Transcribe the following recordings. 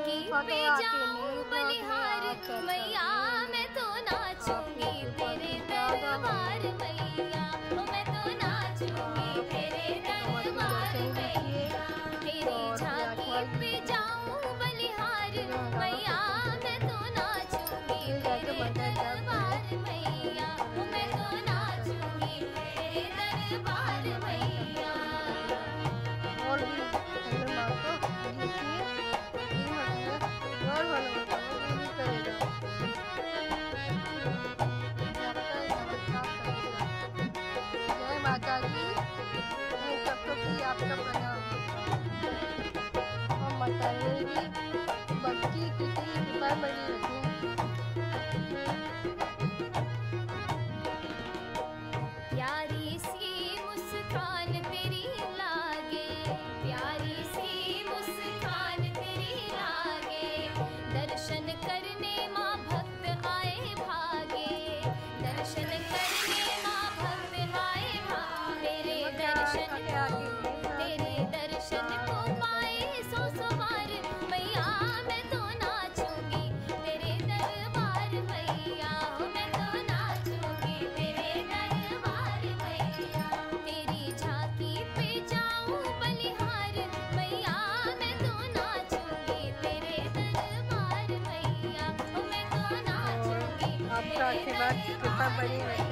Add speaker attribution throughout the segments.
Speaker 1: झांकी पे जाऊं बलिहार मैया मैं तो नाचूंगी तेरे दरबार मैया, मैं तो नाचूंगी तेरे दरबार मैया। तेरी झांकी पे जाऊं बलिहार मैया मैं तो नाचूंगी तेरे दरबार मैया, मैं तो नाचूंगी तेरे दरबार मैया।
Speaker 2: और भी माँ को और भालो करेगा। जय माता दी, मैं सबको की आपका प्रणाम। और माता मेरी बच्ची कितनी कृपा बनी रखे।
Speaker 1: प्यारी सी मुस्कान तेरी लागे, प्यारी सी मुस्कान तेरी लागे, दर्शन करने माँ भक्त आए भागे, दर्शन करने माँ भक्त आए भागे। तेरे दर्शन को पाए सौ बार मैया मैं तो नाचूंगी तेरे दरबार मैया, मैं तो नाचूंगी तेरे दरबार मैया। तेरी झांकी पे जाऊं बलिहार मैया मैं तो नाचूंगी तेरे दरबार मैया, मैं तो नाचूंगी
Speaker 2: आपका आशीर्वाद कृपा बनी रहे।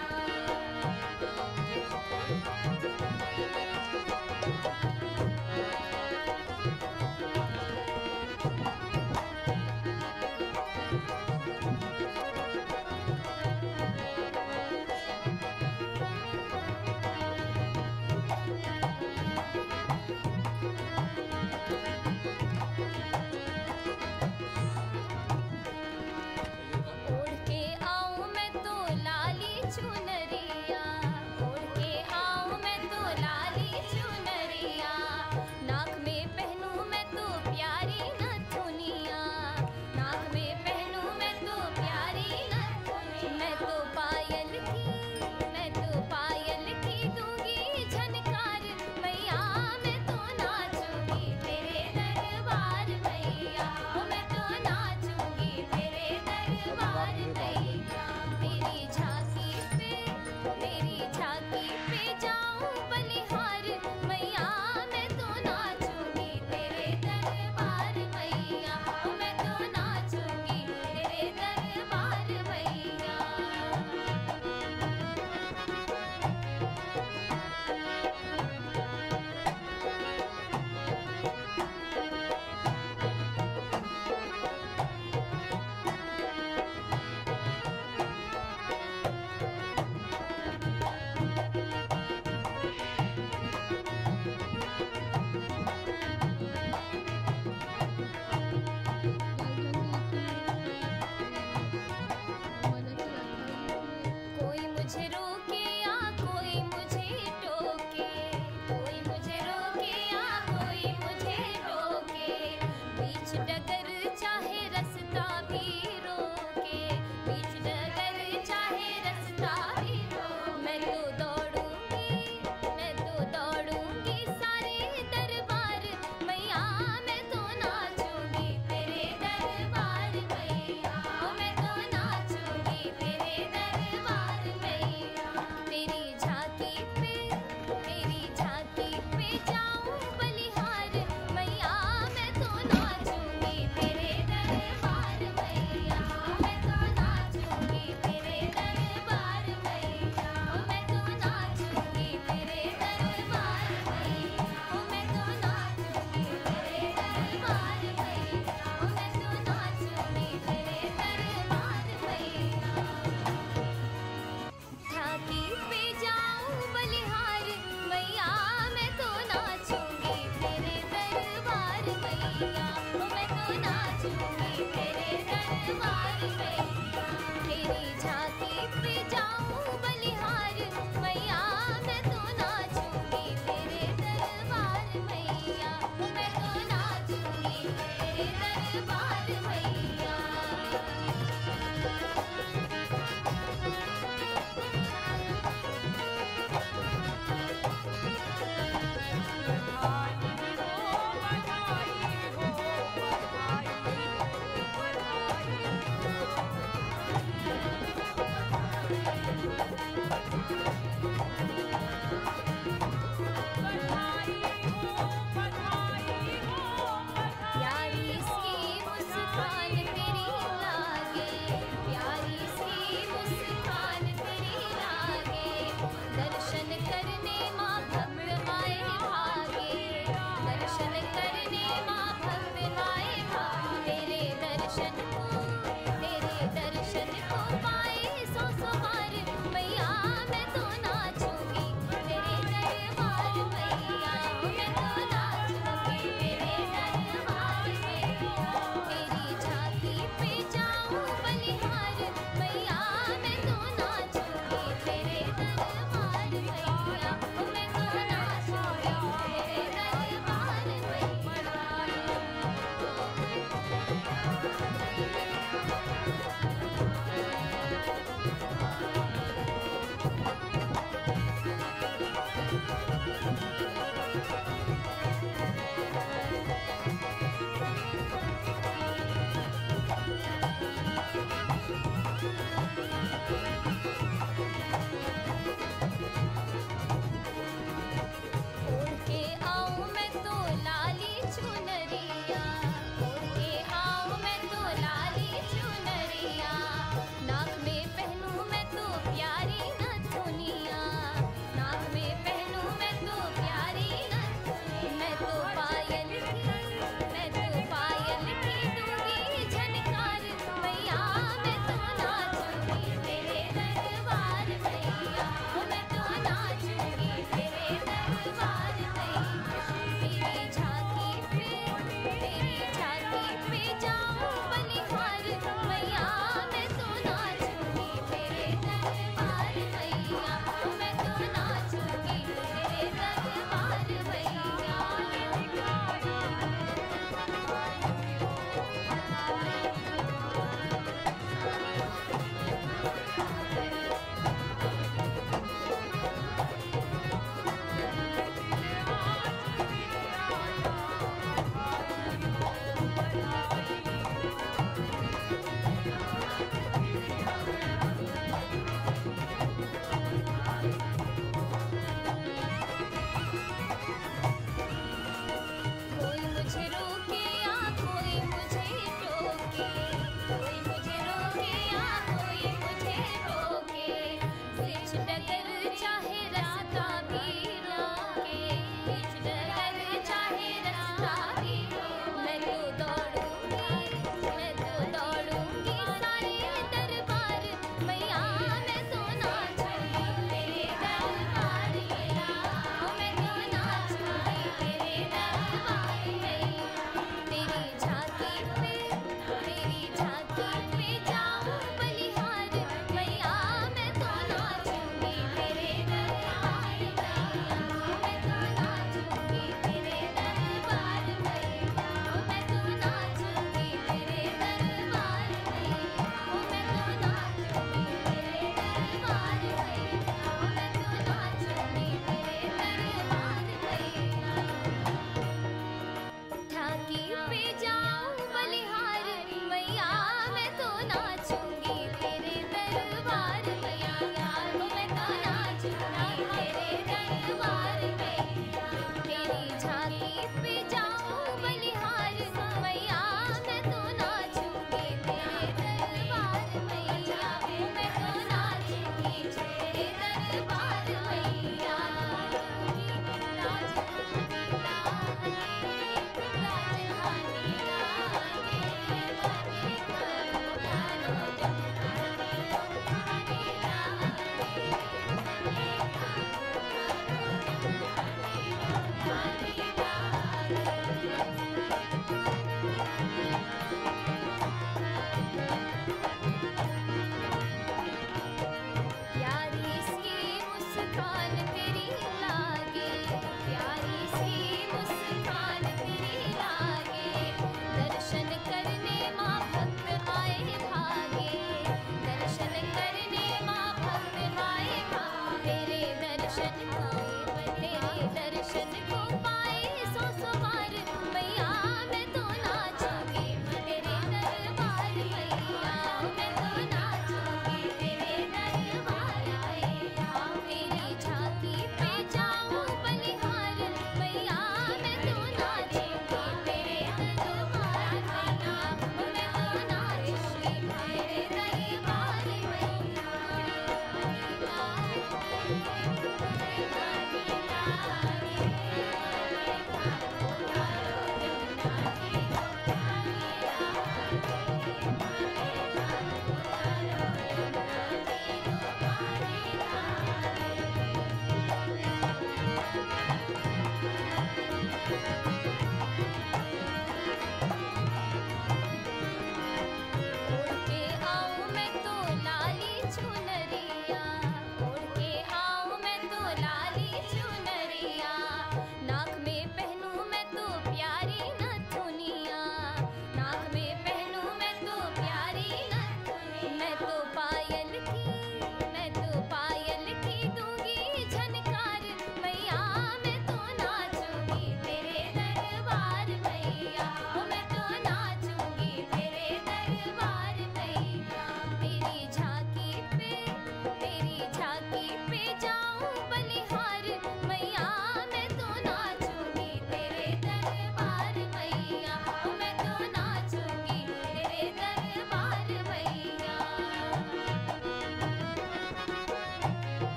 Speaker 1: ओढ़ के आऊं मैं तो लाली चुनरिया, ओढ़ के आऊं मैं तो लाली चुनरिया, नाक में पहनूं मैं तो प्यारी नथुनिया, नाक में पहनूं मैं तो प्यारी नथुनिया। मैं तो पायल की दूंगी झनकार मैया मैं तो नाचूंगी तेरे दरबार मैया, मैं तो नाचूंगी तेरे दरबार मैया। तेरी झांकी पे जाऊं बलिहार मैया मैं तो नाचूंगी तेरे दरबार मैया, मैं तो नाचूंगी तेरे दरबार मैया। कोई मुझे रोके या कोई मुझे टोके, कोई मुझे रोके या कोई मुझे टोके, बीच डगर चाहे रास्ता भी रोके, बीच डगर चाहे रास्ता भी रोके। मैं तो दौड़ूंगी सारे दरबार मैया मैं तो नाचूंगी तेरे दरबार मैया, मैं तो नाचूंगी तेरे दरबार मैया। तेरी झांकी पे जाऊं बलिहार मैया मैं तो नाचूंगी तेरे दरबार मैया, मैं तो नाचूंगी तेरे दरबार मैया, मैं तो नाचूंगी तेरे दरबार मैया, मैं तो नाचूंगी तेरे दरबार मैया, मैं तो नाचूंगी तेरे दरबार मैया। झांकी पे जाऊं बलिहार मैया मैं तो नाचूंगी तेरे दरबार मैया, मैं तो नाचूंगी तेरे दरबार मैया। तेरी झांकी पे जाऊं बलिहार मैया मैं तो नाचूंगी तेरे दरबार मैया, मैं तो नाचूंगी तेरे दरबार मैया।
Speaker 3: बधाई हो बधाई हो बधाई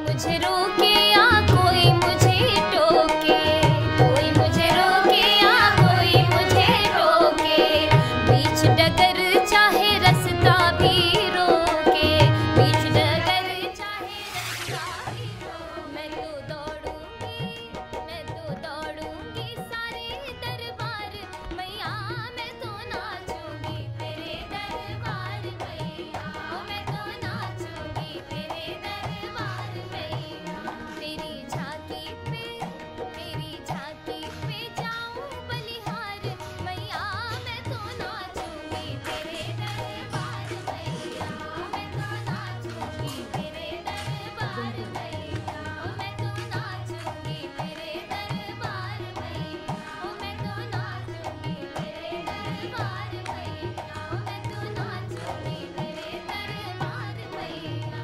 Speaker 1: मुझे रोके या कोई मुझे टोके, कोई मुझे रोके या कोई मुझे टोके, बीच डगर चाहे रास्ता भी रोके, बीच डगर चाहे रास्ता भी रोके। मैं तो दौड़ूंगी सारे दरबार मैया, मैं तो नाचूंगी तेरे दरबार मैया, मैं तो नाचूंगी तेरे दरबार मैया। तेरी झांकी पे जाऊं बलिहार मैया, मैं तो नाचूंगी तेरे दरबार मैया, मैं तो नाचूंगी तेरे दरबार मैया, मैं तो नाचूंगी तेरे दरबार मैया, मैं तो नाचूंगी तेरे दरबार मैया, मैं तो नाचूंगी तेरे दरबार मैया।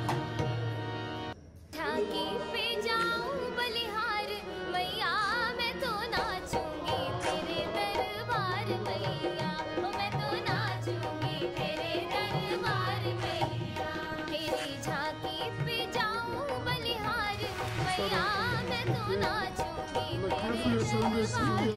Speaker 1: झांकी पे जाऊं बलिहार मैया, मैं तो नाचूंगी तेरे दरबार मैया, मैं तो नाचूंगी तेरे दरबार मैया। तेरी झांकी पे जाऊं बलिहार मैया, मैं तो नाचूंगी तेरे दरबार